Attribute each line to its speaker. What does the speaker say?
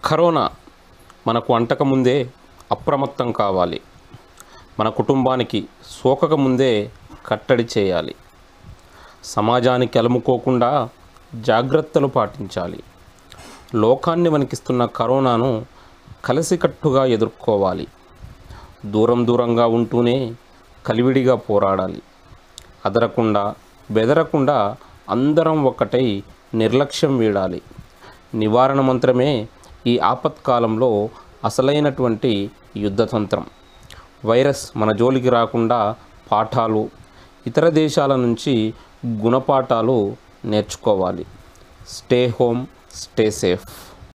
Speaker 1: Corona మనకు అంటకముందే అప్రమత్తం కావాలి. మన కుటుంబానికి సోకకముందే కట్టడి చేయాలి. సమాజానికి అలుముకోకుండా జాగ్రత్తలు పాటించాలి. లోకాన్ని వణికిస్తున్న కరోనాను కలిసికట్టుగా ఎదుర్కోవాలి. దూరంగా ఉంటూనే కలివిడిగా పోరాడాలి. అదరకుండా బెదరకుండా అందరం ఒక్కటై నిర్లక్ష్యం వీడాలి. నివారణ మంత్రమే ఈ ఆపత్కాలంలో అసలైనటువంటి యుద్ధతంత్రం. వైరస్ మన జోలికి రాకుండా పాఠాలు, ఇతర దేశాల నుంచి గుణపాఠాలు నేర్చుకోవాలి. Stay home, stay safe.